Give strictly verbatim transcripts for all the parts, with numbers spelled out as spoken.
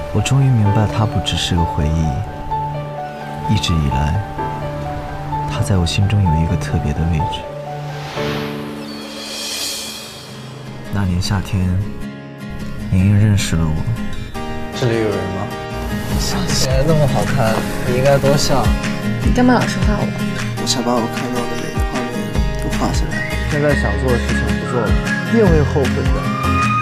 我终于明白，它不只是个回忆，一直以来，它在我心中有一个特别的位置。那年夏天，莹莹认识了我。 这里有人吗？想起来那么好看，你应该多像。 你干嘛老是画我？ 我想把我看到的每个画面都画下来。 现在想做的事情不做了，你也会后悔的。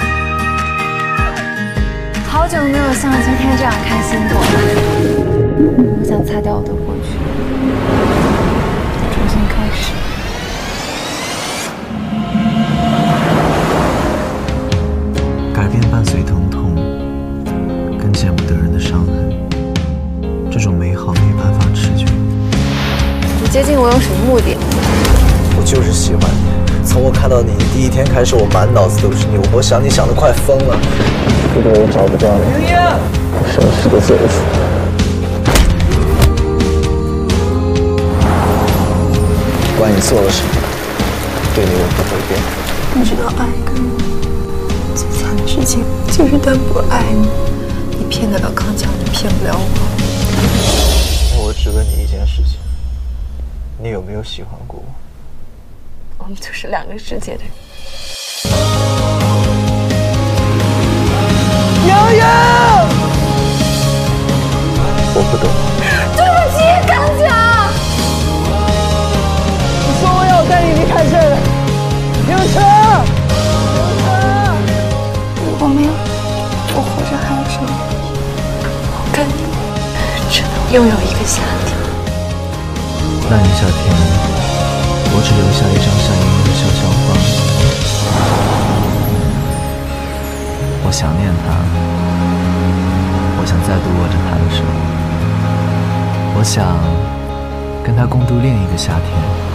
好久没有像今天这样开心过了。我想擦掉我的过去，重新开始。 改变伴随疼痛，跟见不得人的伤痕。这种美好没办法持久。 你接近我有什么目的？ 我就是喜欢你。从我看到你的第一天开始，我满脑子都是你，我想你想得快疯了。如果我找不到你，我什么事都做不出。不管你做了什么，对你我不会变。 你知道爱一个人最惨的事情就是他不爱你，你骗得了康强，你骗不了我。 那我只问你一件事情，你有没有喜欢过我？ 我们就是两个世界的人。 洋洋，我不懂。 对不起，康强。 你说我要带你离开这里，有车，有车。 如果没有我活着还有什么？我跟你只能拥有一个夏天。 那年夏天，我只留下一张夏莹莹的肖像画。我想念她，我想再度握着她的手，我想跟她共度另一个夏天。